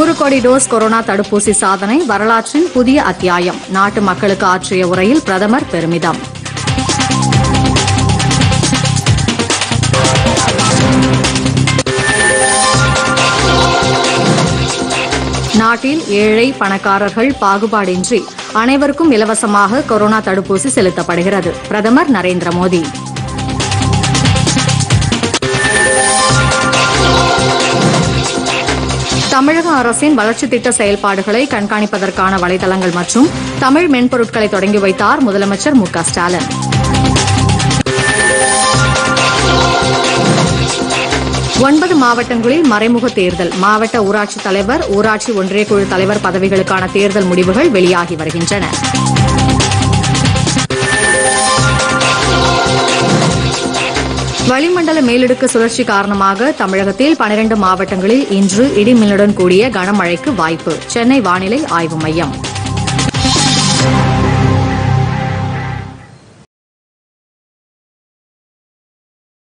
100 கோடி dose corona தடுப்பூசி சாதனை வரலாற்றின் புதிய அத்தியாயம். நாட்டு மக்களுக்கு ஆற்றிய உரையில் பிரதமர் பெருமிதம். நாட்டில் ஏழை பணக்காரர்கள் பாகுபாடின்றி அனைவருக்கும் இலவசமாக கொரோனா தடுப்பூசி செலுத்தப்படுகிறது. பிரதமர் நரேந்திர மோடி. தமிழக அரசின் வளர்ச்சித் திட்ட செயல்பாடுகளை கண்காணிப்பதற்கான வலைதளங்கள் மற்றும் தமிழ் மென்பொருட்களை தொடங்கி வைத்தார் முதலமைச்சர் மு க ஸ்டாலின். ஒன்பது மாவட்டங்களில் மறைமுக தேர்தல். மாவட்ட ஊராட்சித் தலைவர், ஊராட்சி ஒன்றியக்குழு தலைவர் பதவிகளுக்கான தேர்தல் முடிவுகள் வெளியாகி வருகின்றன. வளிமண்டல மேலடுக்கு சுழற்சி காரணமாக தமிழகத்தில் 12 மாவட்டங்களில் இன்று இடிமின்னலுடன் கூடிய கனமழைக்கு வாய்ப்பு. சென்னை வானிலை ஆய்வு மையம்.